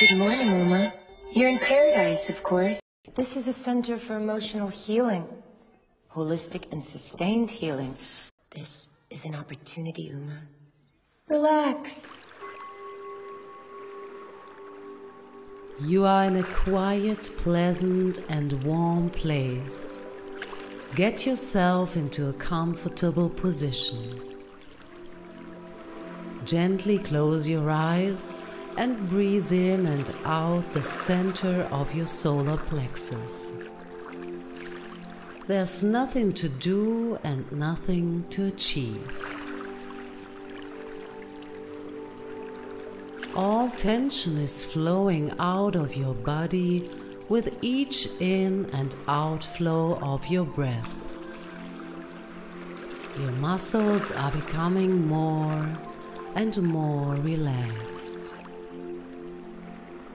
Good morning, Uma. You're in paradise, of course. This is a center for emotional healing, holistic and sustained healing. This is an opportunity, Uma. Relax. You are in a quiet, pleasant, and warm place. Get yourself into a comfortable position. Gently close your eyes and breathe in and out the center of your solar plexus. There's nothing to do and nothing to achieve. All tension is flowing out of your body with each in and outflow of your breath. Your muscles are becoming more and more relaxed.